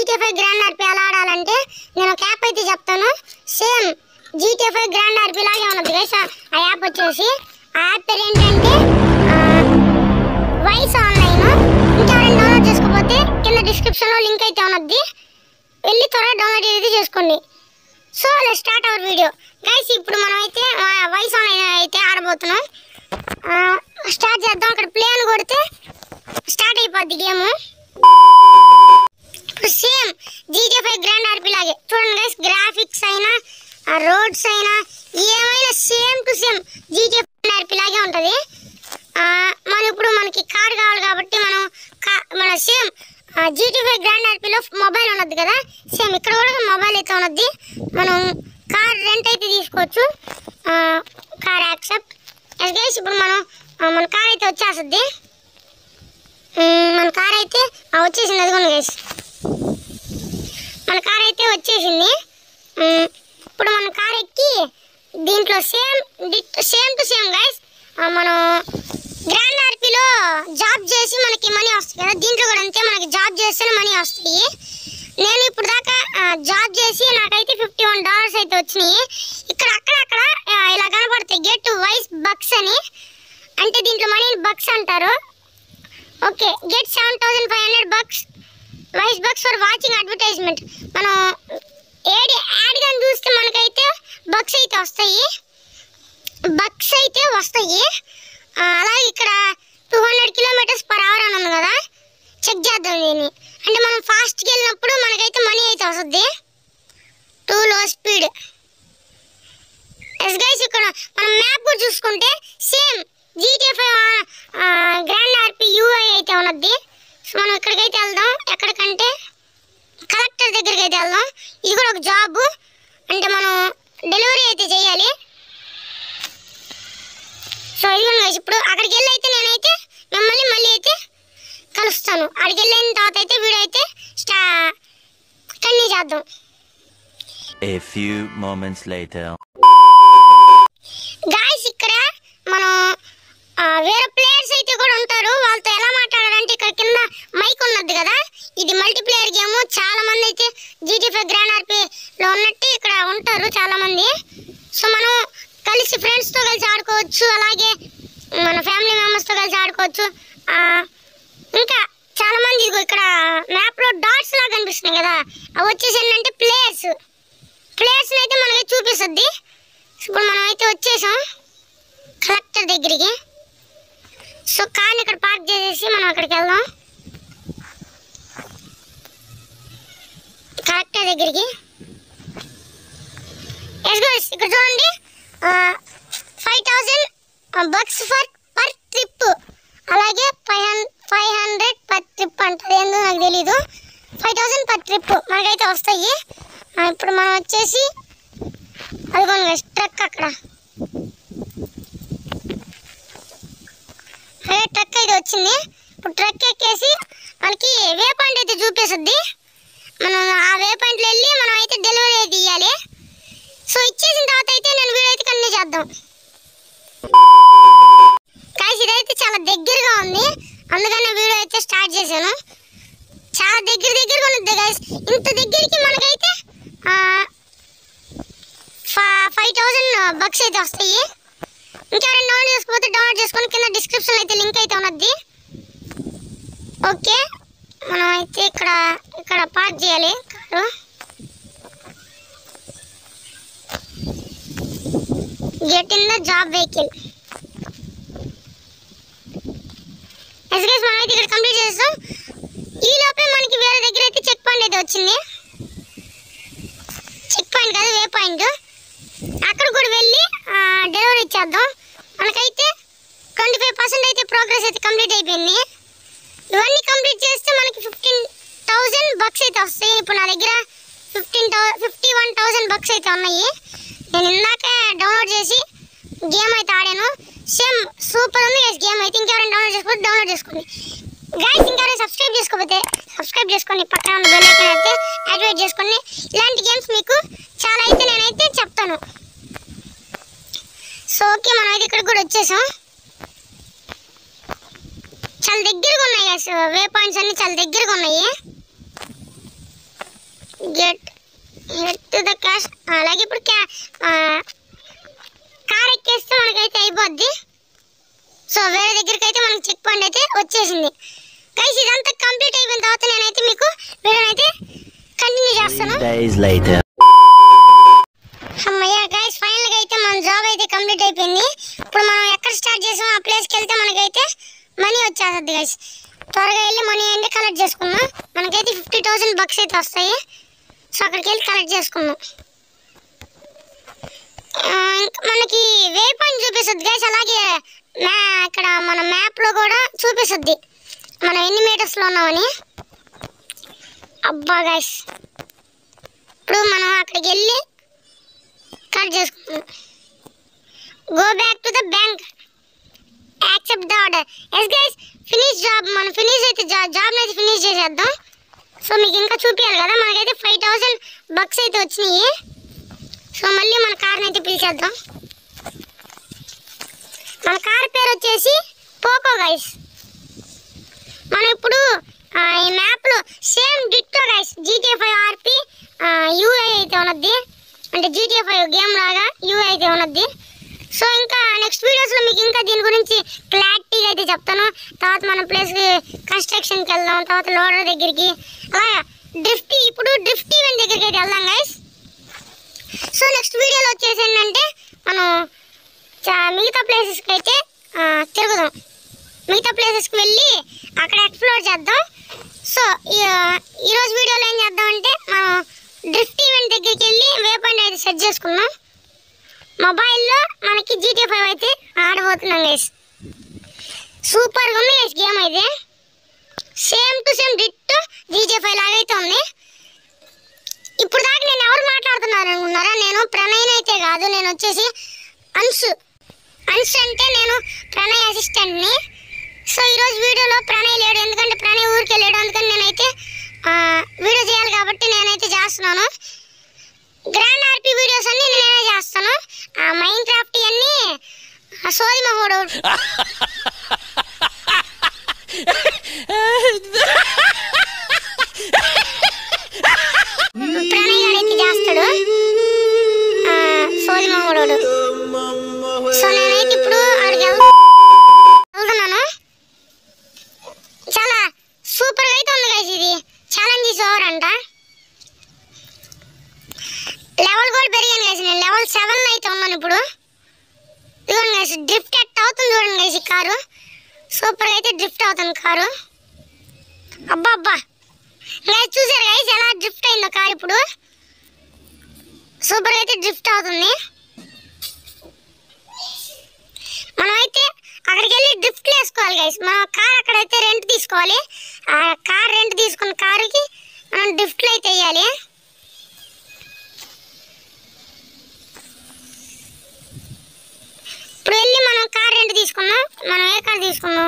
GTA 5 grand RP ఎలా ఆడాలంటే నేను ఒక యాప్ అయితే చెప్తాను. సేమ్ GTA 5 గ్రాండ్ ఆర్పీ లాగే ఉన్నది గైస్. ఆ యాప్ వచ్చేసి ఆ యాప్ పేరు ఏంటంటే వాయిస్ ఆన్లైన్. ఇంకెవరైనా డౌన్లోడ్ చేసుకోకపోతే కింద డిస్క్రిప్షన్లో లింక్ అయితే ఉన్నది, వెళ్ళి త్వరగా డౌన్లోడ్ అయితే చేసుకోండి. So let's start our video guys. ఇప్పుడు మనం అయితే వాయిస్ ఆన్లైన్ అయితే ఆడబోతున్నాం. స్టార్ట్ చేద్దాం. అక్కడ ప్లే అని కొడితే స్టార్ట్ అయిపోద్ది గేమ్. ఇప్పుడు సేమ్ GTA 5 గ్రాండ్ ఆర్పీ లాగే చూడండి గైస్. గ్రాఫిక్స్ అయినా రోడ్స్ అయినా ఏమైనా same to same GTA 5 grand R P లాగే ఉంటుంది. మనం ఇప్పుడు మనకి కార్ కావాలి కాబట్టి మన సేమ్ GTA 5 గ్రాండ్ ఆర్పీలో మొబైల్ ఉన్నది కదా, సేమ్ ఇక్కడ కూడా మొబైల్ అయితే ఉన్నది. మనం కార్ రెంట్ అయితే తీసుకోవచ్చు. Car accept guys. ఇప్పుడు మన కార్ అయితే వచ్చేస్తుంది. మన కార్ అయితే వచ్చేసింది. అదిగోండి గైస్, మన కార్ అయితే వచ్చేసింది. ఇప్పుడు మన కార్ ఎక్కి దీంట్లో సేమ్ టు సేమ్ గైస్ మనం గ్రాండ్ ఆర్పీలో జాబ్ చేసి మనకి మనీ వస్తాయి కదా, దీంట్లో కూడా అంతే. మనకి జాబ్ చేస్తేనే మనీ వస్తాయి. నేను ఇప్పుడు దాకా జాబ్ చేసి నాకైతే $51 అయితే వచ్చినాయి. ఇక్కడ అక్కడక్కడ ఇలా కనపడతాయి గెట్ వైస్ బక్స్ అని, అంటే దీంట్లో మనీని బక్స్ అంటారు. Okay, get 7500 bucks vice bucks for watching advertisement. మనం యాడ్ కానీ చూస్తే మనకైతే బక్స్ అయితే వస్తాయి. అలాగే ఇక్కడ 200 km/h అని ఉంది కదా, చెక్ చేద్దాం దీన్ని. అంటే మనం ఫాస్ట్కి వెళ్ళినప్పుడు మనకైతే మనీ అయితే వస్తుంది. టూ లో స్పీడ్ ఎస్ గైస్. ఇక్కడ మనం మ్యాప్ కూడా చూసుకుంటే సేమ్ GTA 5 గ్రాండ్ ఆర్పీ UI అయితే ఉన్నది. సో మనం ఇక్కడికైతే వెళ్దాం. ఎక్కడికంటే కలెక్టర్ దగ్గరికి అయితే వెళ్దాం. ఇది కూడా ఒక జాబ్, అంటే మనం డెలివరీ అయితే చేయాలి. సో ఇదిగోండి గైస్, ఇప్పుడు అక్కడికి వెళ్ళి అయితే నేనైతే మిమ్మల్ని మళ్ళీ అయితే కలుస్తాను. అక్కడికి వెళ్ళిన తర్వాత అయితే వీడియో అయితే కంటిన్యూ చేద్దాం. A few moments later. Guys, ఇక్కడ మనం వేరే ప్లేయర్స్ అయితే కూడా ఉంటారు. వాళ్ళతో ఎలా మాట్లాడాలంటే ఇక్కడ కింద మైక్ ఉన్నది కదా, ఇది మల్టీప్లేయర్ గేమ్. చాలా మంది అయితే GTA 5 గ్రాండ్ ఆర్పీలో ఉన్నట్టు ఇక్కడ ఉంటారు చాలా మంది. సో మనం కలిసి ఫ్రెండ్స్తో కలిసి ఆడుకోవచ్చు, అలాగే మన ఫ్యామిలీ మెంబర్స్తో కలిసి ఆడుకోవచ్చు. ఇంకా చాలా మంది ఇక్కడ మ్యాప్లో డాట్స్ లాగా కనిపిస్తున్నాయి కదా, అవి వచ్చేసి ఏంటంటే ప్లేయర్స్ని అయితే మనకి చూపిస్తుంది. ఇప్పుడు మనం అయితే వచ్చేసాం కలెక్టర్ దగ్గరికి. సో కార్ని ఇక్కడ పార్క్ చేసేసి మనం అక్కడికి వెళ్దాం, కలెక్టర్ దగ్గరికి. ఇక్కడ చూడండి 5000 బక్స్ పర్ ట్రిప్, అలాగే 500 పర్ ట్రిప్ అంటారు. ఏందో నాకు తెలీదు. 5000 పర్ ట్రిప్ మనకైతే వస్తాయి. ఇప్పుడు మనం వచ్చేసి అదిగోండి ట్రక్, అక్కడ అదే ట్రక్ అయితే వచ్చింది. ఇప్పుడు ట్రక్ ఎక్కేసి మనకి వే పాయింట్ అయితే చూపిస్తుంది. మనం ఆ వే పాయింట్లో వెళ్ళి మనం అయితే డెలివరీ అయితే ఇవ్వాలి. సో ఇచ్చేసిన తర్వాత అయితే నేను వీడియో అయితే కంటిన్యూ చేద్దాం. గైస్, ఇదైతే చాలా దగ్గరగా ఉంది, అందుకని వీడియో అయితే స్టార్ట్ చేశాను. చాలా దగ్గరగా ఉంది గైస్. ఇంత దగ్గరికి మనకైతే 5000 బక్స్ అయితే వస్తాయి. ఇంకెవరైనా డౌన్లోడ్ చేసుకోకపోతే డౌన్లోడ్ చేసుకొని కింద డిస్క్రిప్షన్లో అయితే లింక్ అయితే ఉన్నది. ఓకే, మనం అయితే ఇక్కడ పార్క్ చేయాలి car. Get in the job vehicle. Yes guys, మనం అయితే ఇక్కడ కంప్లీట్ చేస్తాం. ఈ లోపే మనకి వేరే దగ్గర అయితే చెక్ పాయింట్ అయితే వచ్చింది. చెక్ పాయింట్ కాదు, వే పాయింట్. అక్కడ కూడా వెళ్ళి డెలివరీ ఇచ్చేద్దాం. మనకైతే 25% అయితే ప్రోగ్రెస్ అయితే కంప్లీట్ అయిపోయింది. ఇవన్నీ కంప్లీట్ చేస్తే మనకి 15000 బక్స్ అయితే వస్తాయి. ఇప్పుడు నా దగ్గర 51,000 బక్స్ అయితే ఉన్నాయి. నేను ఇందాక డౌన్లోడ్ చేసి గేమ్ అయితే ఆడాను. సేమ్ సూపర్ ఉంది గేమ్ అయితే. ఇంకెవరైనా డౌన్లోడ్ చేసుకోకపోతే డౌన్లోడ్ చేసుకోండి గైస్. ఇంకెవరైనా సబ్స్క్రైబ్ చేసుకోకపోతే సబ్స్క్రైబ్ చేసుకోండి. పక్కన ఉన్న బెల్ ఐకాన్ అయితే యాక్టివేట్ చేసుకోండి. ఇలాంటి గేమ్స్ మీకు చాలా అయితే నేనైతే చెప్తాను. సో ఓకే, మనం అయితే ఇక్కడికి కూడా వచ్చేసాం. చాలా దగ్గరగా ఉన్నాయి వే పాయింట్స్ అన్ని చాలా దగ్గరగా ఉన్నాయి. Get to the cash. అలాగే ఇప్పుడు కార్ ఎక్కేస్తే మనకైతే అయిపోద్ది. సో వేరే దగ్గరికి అయితే మనకి చెక్ పాయింట్ అయితే వచ్చేసింది గైస్. ఇదంతా కంప్లీట్ అయిపోయిన తర్వాత నేనైతే మీకు వీడియోని అయితే కంటిన్యూ చేస్తాను. అమ్మయ్య గైస్, ఫైనల్ గా అయితే మన జాబ్ అయితే కంప్లీట్ అయిపోయింది. ఇప్పుడు మనం ఎక్కడ స్టార్ట్ చేసాం ఆ ప్లేస్కి వెళ్తే మనకైతే మనీ వచ్చేస్తుంది గైస్. త్వరగా వెళ్ళి మనీ అయితే కలెక్ట్ చేసుకుందాం. మనకైతే 50,000 bucks అయితే వస్తాయి. సో అక్కడికి వెళ్ళి కలెక్ట్ చేసుకుందాం. మనకి వే పాయింట్ చూపిస్తుంది గైస్. అలాగే ఇక్కడ మన మ్యాప్లో కూడా చూపిస్తుంది మనం ఎన్ని మీటర్స్లో ఉన్నామని. అబ్బా గైస్, ఇప్పుడు మనం అక్కడికి వెళ్ళి కలెక్ట్ చేసుకుందాం. Go back to the bank, accept the order. Yes guys, finish job. మనం ఫినిష్ అయితే జాబ్ని అయితే ఫినిష్ చేసేద్దాం. సో మీకు ఇంకా చూపించాలి కదా. మనకైతే 5,000 bucks అయితే వచ్చినాయి. సో మళ్ళీ మన కార్ని అయితే పిలిచేద్దాం. మన కార్ పేరు వచ్చేసి పోకో గైస్. మనం ఇప్పుడు ఈ మ్యాప్లో same ditto guys GTA 5 RP UI అయితే ఉన్నది. అంటే GTA 5 గేమ్ లాగా UI అయితే ఉన్నది. సో ఇంకా నెక్స్ట్ వీడియోస్లో మీకు ఇంకా దీని గురించి క్లారిటీగా అయితే చెప్తాను. తర్వాత మన ప్లేస్కి కన్స్ట్రక్షన్కి వెళ్దాం, తర్వాత లోడర్ దగ్గరికి, అలా ఇప్పుడు డ్రిఫ్ట్ ఈవెంట్ దగ్గరికి అయితే వెళ్దాం గైస్. సో నెక్స్ట్ వీడియోలో వచ్చేసి ఏంటంటే మనం మిగతా ప్లేసెస్కి అయితే తిరుగుదాం. మిగతా ప్లేసెస్కి వెళ్ళి అక్కడ ఎక్స్ప్లోర్ చేద్దాం. సో ఈరోజు వీడియోలో ఏం చేద్దామంటే మనం డ్రిఫ్ట్ ఈవెంట్ దగ్గరికి వెళ్ళి వే పాయింట్ అయితే సెట్ చేసుకున్నాం. మొబైల్లో మనకి GTA 5 అయితే ఆడబోతున్నాం గైస్. సూపర్గా ఉంది గైస్ గేమ్ అయితే. Same to same ditto GTA 5 లాగా అయితే ఉంది. ఇప్పుడు దాకా నేను ఎవరు మాట్లాడుతున్నారు అనుకున్నారా? నేను ప్రణయ్ని అయితే కాదు, నేను వచ్చేసి అంశు అంటే నేను ప్రణయ్ అసిస్టెంట్ని. సో ఈరోజు వీడియోలో ప్రణయ్ లేడు, ఎందుకంటే ప్రణయ్ ఊరికి వెళ్ళాడు. అందుకని నేనైతే వీడియో చేయాలి కాబట్టి నేనైతే చేస్తున్నాను. గ్రాండ్ RP వీడియోస్ అన్నీ నేనే చేస్తాను. మైండ్ క్రాఫ్ట్ అన్నీ సోది మహోడు ప్రణయ్ గారు అయితే చేస్తాడు, సోది మహోడు. సో నేనైతే ఇప్పుడు అక్కడికి వెళ్తున్నాను. చాలా సూపర్గా అయితే ఉంది గైస్. ఇది ఛాలెంజ్ ఈజ్ ఓవర్ అంట. లెవెల్ కూడా పెరిగాను గైస్. నేను లెవెల్ 7 అయితే ఉన్నాను ఇప్పుడు. ఇదిగోండి గైస్, డ్రిఫ్ట్ ఎట్ అవుతుంది చూడండి గైస్. ఈ కారు సూపర్గా అయితే డ్రిఫ్ట్ అవుతుంది కారు. అబ్బా అబ్బా గైస్, చూసారు గైస్ ఎలా డ్రిఫ్ట్ అయిందో కారు. ఇప్పుడు సూపర్గా అయితే డ్రిఫ్ట్ అవుతుంది. మనమైతే అక్కడికి వెళ్ళి డ్రిఫ్ట్ వేసుకోవాలి గైస్. మన కార్ అక్కడైతే రెంట్ తీసుకోవాలి. ఆ కార్ రెంట్ తీసుకున్న కారుకి మనం డ్రిఫ్ట్లు అయితే వేయాలి. ఇప్పుడు వెళ్ళి మనం కార్ రెంట్ తీసుకున్నాం. మనం ఏ కార్ తీసుకున్నాం?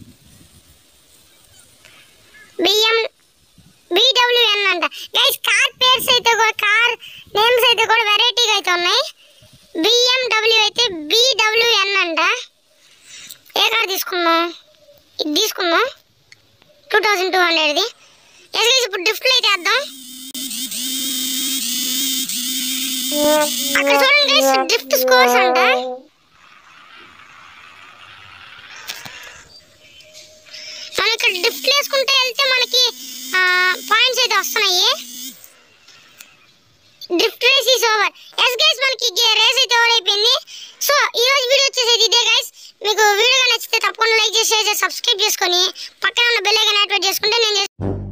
BWN అంట గైస్. కార్ పేర్స్ అయితే కూడా, కార్ నేమ్స్ అయితే కూడా వెరైటీగా అయితే ఉన్నాయి. BMW అయితే BWN అంట. ఏ కార్ తీసుకున్నాం? ఇది తీసుకున్నాం 2200ది. ఎస్ గైస్, ఇప్పుడు డ్రిఫ్ట్లు అయితే వేద్దాం. అక్కడ చూడండి గైస్, డ్రిఫ్ట్ స్కోర్స్ అంట. మనం ఇక్కడ డ్రిఫ్ట్ వేసుకుంటే వెళ్తే మనకి పాయింట్స్ అయితే వస్తున్నాయి. Drift race is over. Yes guys, మనకి రేస్ అయితే ఓవర్ అయిపోయింది. సో ఈరోజు వీడియో వచ్చేసి ఇదే గైస్. మీకు వీడియో నచ్చితే తప్పకుండా లైక్ చేసి సబ్స్క్రైబ్ చేసుకొని పక్కన ఉన్న బెల్ ఐకాన్ యాక్టివేట్ చేసుకుంటే నేను